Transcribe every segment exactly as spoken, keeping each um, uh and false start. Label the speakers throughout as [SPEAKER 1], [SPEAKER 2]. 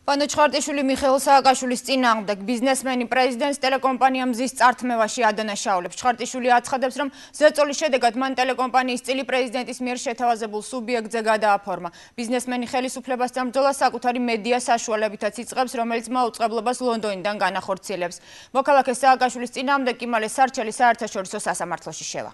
[SPEAKER 1] Vano Chxartishvili Mixail Saakashvilis წინააღმდეგ ბიზნესმენი პრეზიდენტს ტელეკომპანია მზის წართმევაში ადანაშაულებს. Chxartishvili აცხადებს, რომ ზეწოლის შედეგად მან ტელეკომპანიის წილი პრეზიდენტის მიერ შეთავაზებულ სუბიექტზე გადააფორმა. ბიზნესმენი ხელისუფლებასთან ბრძოლას საკუთარი მედია საშუალებითაც იწყებს, რომელიც მაუწყებლობას ლონდონიდან განახორციელებს. მოქალაქე სააკაშვილის წინააღმდეგ კი მალე სარჩელი საერთაშორისო სასამართლოში შევა.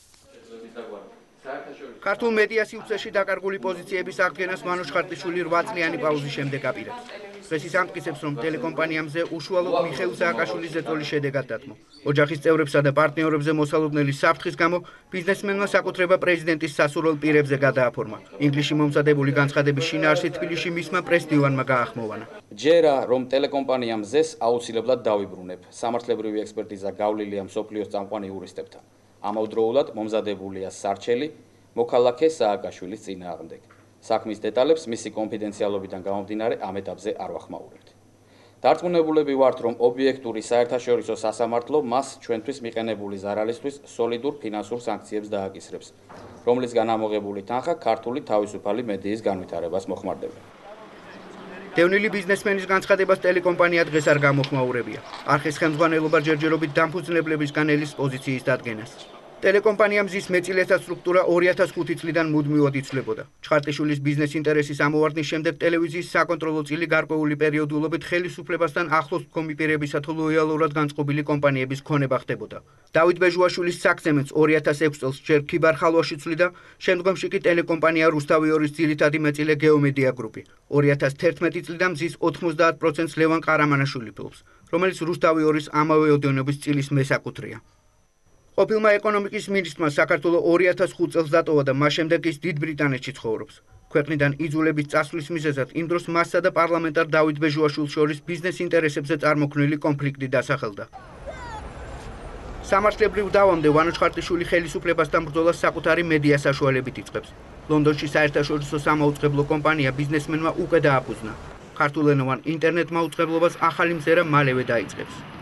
[SPEAKER 2] ქართულ მედია სივრცეში დაკარგული პოზიციების აღდგენას ვანო ჩხარტიშვილი რვა წლიანი პაუზის შემდეგ აპირებს. დღეს ის ამტკიცებს, რომ ტელეკომპანიამზე უშუალოდ მიხეილ სააკაშვილის ზეწოლის შედეგად დათმო. ოჯახის წევრებსა და პარტნიორებზე მოსალოდნელი საფრთხის გამო ბიზნესმენმა საკუთრება პრეზიდენტის სასურველ პირებზე გადააფორმა. ინგლისში მომზადებული განცხადების შინაარსით თბილისში მისმა პრეს-დივანმა გაახმოვანა.
[SPEAKER 3] ჯერა რომ ტელეკომპანიამზეს აუცილებლად დავიბრუნებ. სამართლებრივი ექსპერტიზა გავლილია მსოფლიოს წამყვან იურისტებთან. ამავდროულად მომზადებულია სარჩელი მოქალაქე სააკაშვილის წინააღმდეგ. საქმის დეტალებს მისი კონფიდენციალობიდან გამომდინარე ამ ეტაპზე არ ვახმაურებთ. დარწმუნებულები ვართ, რომ ობიექტური საერთაშორისო სასამართლო მას ჩვენთვის მიყენებული ზარალისთვის სოლიდურ ფინანსურ სანქციებს დააკისრებს, რომლის განამოღებული თანხა ქართული თავისუფალი მედიის განვითარებას მოხმარდება.
[SPEAKER 2] დევნილი ბიზნესმენის განცხადებას ტელეკომპანია დღეს არ გამოხმაურებია. არხის ხელმძღვანელობა ჯერჯერობით დამფუძნებლებისგან ელის პოზიციის დადგენას. ტელეკომპანია მზის მეწილეთა სტრუქტურა ორი ათას ხუთი წლიდან მუდმივად იცვლებოდა. ჩხარტიშვილის ბიზნეს ინტერესის ამოვარდნის შემდეგ ტელევიზიის საკონტროლო წილი გარკვეული პერიოდულობით ხელისუფლებასთან ახლოს მდგომი პირებისა თუ ლოიალურად განწყობილი კომპანიების ქონება ხდებოდა. დავით ბეჟუაშვილის საქმეც ორი ათას ექვსი წელს ჯერ ქიბარ-ხალვაში ცვლიდა, შემდგომში კი ტელეკომპანია რუსთავი ორის ძირითადი მეწილე გეომედია გრუპი. ორი ათას თერთმეტი წლიდან მზის ოთხმოცდაათ პროცენტს ლევან ყარამანაშვილი ფლობს, რომელიც რუსთავი ორის ამავე ოდენობის წილის მესაკუთრეა. ყოფილმა ეკონომიკის მინისტრმა საქართველოს ორი ათას ხუთი წელს დატოვა და მას შემდეგ ის დიდ ბრიტანეთში ცხოვრობს. ქვეყნიდან იძულების წასვლის მიზეზად იმ დროს მასსა და პარლამენტარ დავით ბეჟუაშვილს შორის ბიზნეს ინტერესებზე წარმოქმნილი კონფლიქტი დასახელდა. სამართლებრივ დავამდე ვანო ჩხარტიშვილი ხელისუფლებასთან ბრძოლას საკუთარი მედია საშუალებით იწყებს. ლონდონში საერთაშორისო სამაუწყებლო კომპანია ბიზნესმენმა უკვე დააფუძნა. ქართულენოვან ინტერნეტ მაუწყებლობას ახალი მზერა მალევე დაიწყებს.